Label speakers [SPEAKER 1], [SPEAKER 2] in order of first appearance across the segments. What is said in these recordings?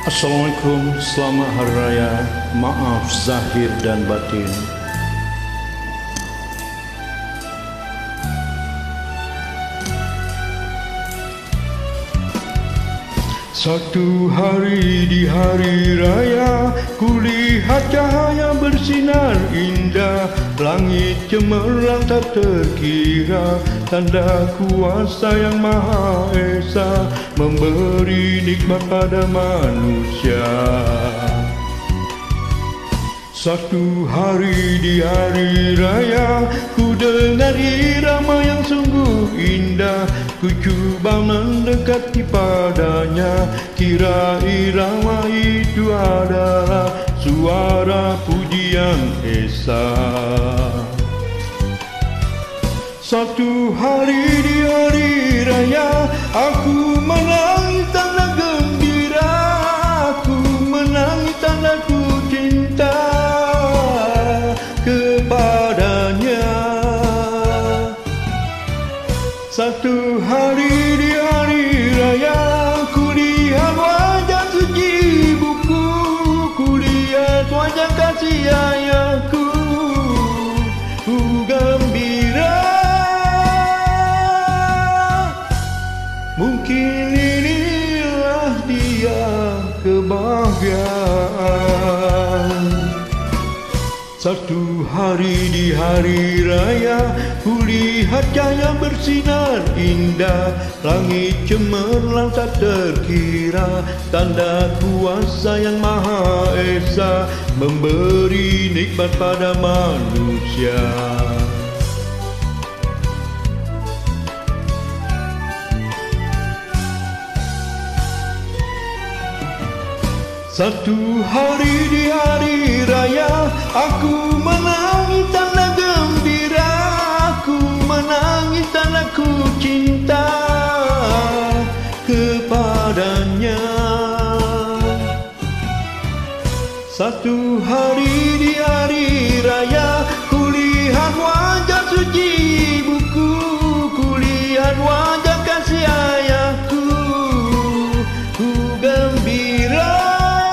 [SPEAKER 1] Assalamualaikum, selamat Hari Raya, maaf zahir dan batin. Satu hari di hari raya, kulihat cahaya bersinar indah, langit cemerlang tak terkira, tanda kuasa yang Maha Esa memberi nikmat pada manusia. Satu hari di hari raya, ku dengar irama yang sungguh indah, ku cuba mendekati padanya, kira irama itu adalah suara pujian Esa. Satu hari di hari raya, aku menangis tanda gembira, aku menangis tanda ku cinta kepadanya. Satu hari di hari raya, ku lihat wajah suci ibuku, ku lihat wajah kasih ayahku, ku gembira. Mungkin inilah dia kebahagiaan. Satu hari di hari raya, ku lihat cahaya bersinar indah, langit cemerlang tak terkira, tanda kuasa yang Maha Esa memberi nikmat pada manusia. Satu hari di hari raya, aku menangis tanda gembira, aku menangis tanda ku cinta kepadanya. Satu hari di hari raya, ku lihat wajah suci ibuku, ku lihat wajah kasih ayahku, ku gembira.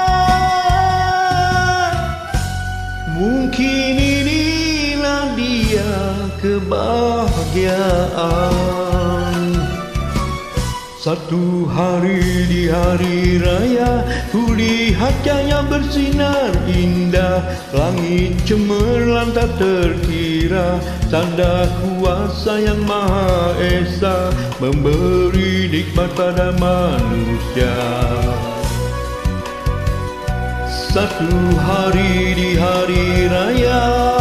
[SPEAKER 1] Mungkin inilah dia kebahagiaan. Satu hari di hari raya, ku lihat cahaya bersinar indah, langit cemerlang tak terkira, tanda kuasa yang Maha Esa memberi nikmat pada manusia. Satu hari di hari raya,